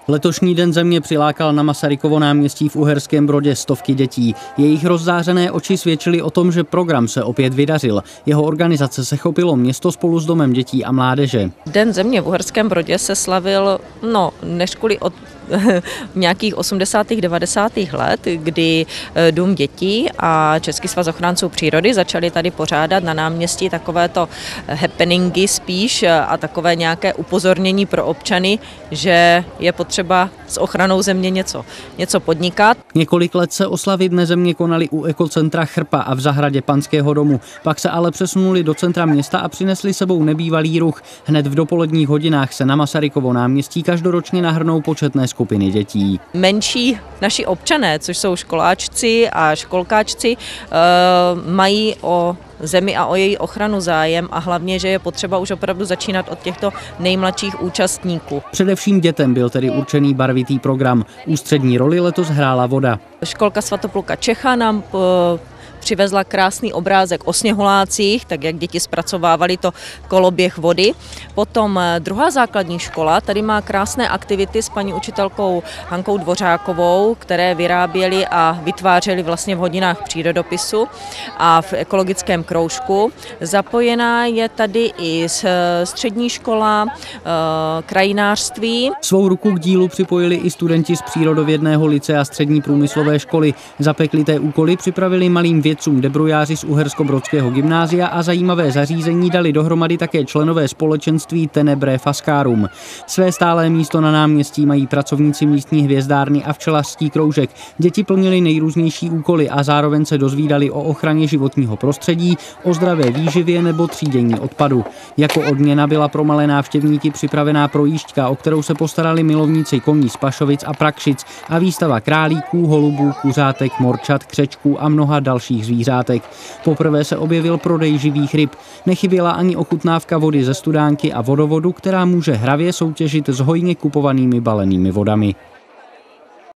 Letošní Den země přilákal na Masarykovo náměstí v Uherském Brodě stovky dětí. Jejich rozzářené oči svědčily o tom, že program se opět vydařil. Jeho organizace se chopilo město spolu s Domem dětí a mládeže. Den země v Uherském Brodě se slavil, než kvůli od nějakých 80. 90. let, kdy Dům dětí a Český svaz ochránců přírody začali tady pořádat na náměstí takovéto happeningy spíš a takové nějaké upozornění pro občany, že je potřeba s ochranou země něco podnikat. Několik let se oslavy Dne země konaly u ekocentra Chrpa a v zahradě Panského domu. Pak se ale přesunuli do centra města a přinesli sebou nebývalý ruch. Hned v dopoledních hodinách se na Masarykovo náměstí každoročně nahrnou početné skupiny dětí. Menší naši občané, což jsou školáčci a školkáčci, mají o zemi a o její ochranu zájem a hlavně, že je potřeba už opravdu začínat od těchto nejmladších účastníků. Především dětem byl tedy určený barvitý program. Ústřední roli letos hrála voda. Školka Svatopluka Čecha nám přivezla krásný obrázek o sněhulácích, tak jak děti zpracovávali to koloběh vody. Potom druhá základní škola, tady má krásné aktivity s paní učitelkou Hankou Dvořákovou, které vyráběly a vytvářely vlastně v hodinách přírodopisu a v ekologickém kroužku. Zapojená je tady i střední škola krajinářství. Svou ruku k dílu připojili i studenti z Přírodovědného lycea střední průmyslové školy. Zapeklité úkoly připravili malým vědcům debrujáři z Uhersko-Brodského gymnázia a zajímavé zařízení dali dohromady také členové společenství Tenebrae Fascarum. Své stálé místo na náměstí mají pracovníci místní hvězdárny a včelařský kroužek. Děti plnily nejrůznější úkoly a zároveň se dozvídali o ochraně životního prostředí, o zdravé výživě nebo třídění odpadu. Jako odměna byla pro malé návštěvníky připravená projížďka, o kterou se postarali milovníci koní z Pašovic a Prakšic a výstava králíků, holubů, kuřátek, morčat, křečků a mnoha dalších zvířátek. Poprvé se objevil prodej živých ryb. Nechyběla ani ochutnávka vody ze studánky a vodovodu, která může hravě soutěžit s hojně kupovanými balenými vodami.